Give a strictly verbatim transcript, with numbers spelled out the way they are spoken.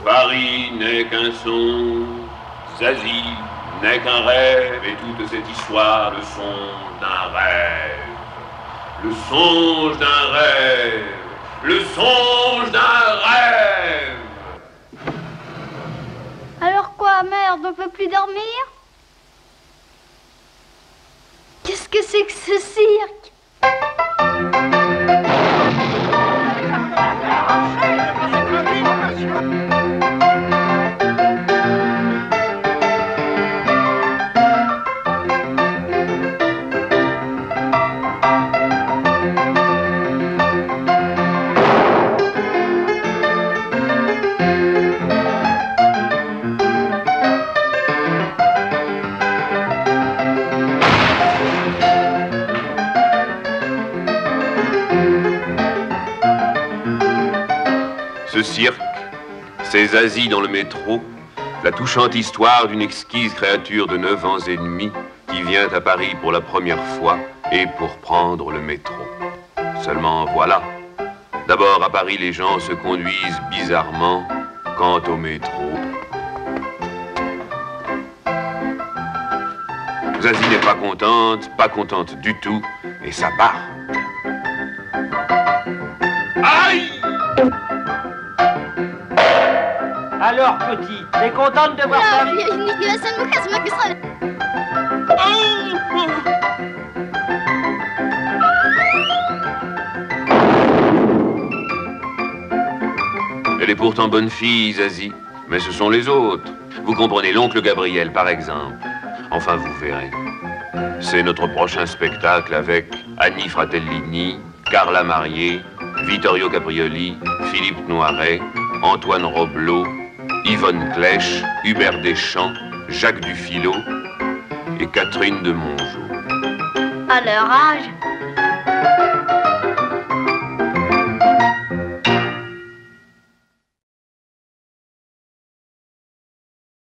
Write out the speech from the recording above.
Paris n'est qu'un songe, Zazie n'est qu'un rêve, et toute cette histoire, le songe d'un rêve. Le songe d'un rêve, le songe d'un rêve. Alors quoi, merde, on peut plus dormir? Qu'est-ce que c'est que ce cirque? Ce cirque, c'est Zazie dans le métro, la touchante histoire d'une exquise créature de neuf ans et demi qui vient à Paris pour la première fois et pour prendre le métro. Seulement voilà, d'abord à Paris les gens se conduisent bizarrement quant au métro. Zazie n'est pas contente, pas contente du tout, et ça barre. Aïe! Alors, petit, t'es contente de voir ça? Elle est pourtant bonne fille, Zazie, mais ce sont les autres. Vous comprenez, l'oncle Gabriel, par exemple. Enfin, vous verrez. C'est notre prochain spectacle avec Annie Fratellini, Carla Marié, Vittorio Caprioli, Philippe Noiret, Antoine Roblot, Yvonne Clèche, Hubert Deschamps, Jacques Dufilot et Catherine de Mongeau. À leur âge,